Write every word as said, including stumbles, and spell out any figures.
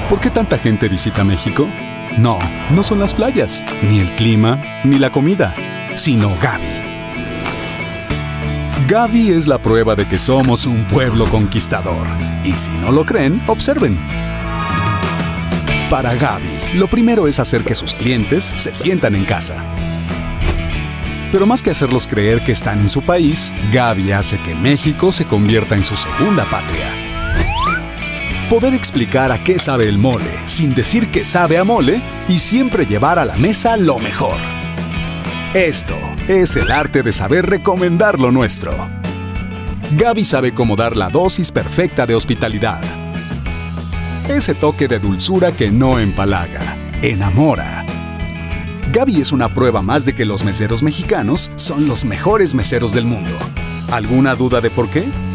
¿Por qué tanta gente visita México? No, no son las playas, ni el clima, ni la comida, sino Gaby. Gaby es la prueba de que somos un pueblo conquistador. Y si no lo creen, observen. Para Gaby, lo primero es hacer que sus clientes se sientan en casa. Pero más que hacerlos creer que están en su país, Gaby hace que México se convierta en su segunda patria. Poder explicar a qué sabe el mole, sin decir que sabe a mole, y siempre llevar a la mesa lo mejor. Esto es el arte de saber recomendar lo nuestro. Gaby sabe cómo dar la dosis perfecta de hospitalidad. Ese toque de dulzura que no empalaga, enamora. Gaby es una prueba más de que los meseros mexicanos son los mejores meseros del mundo. ¿Alguna duda de por qué?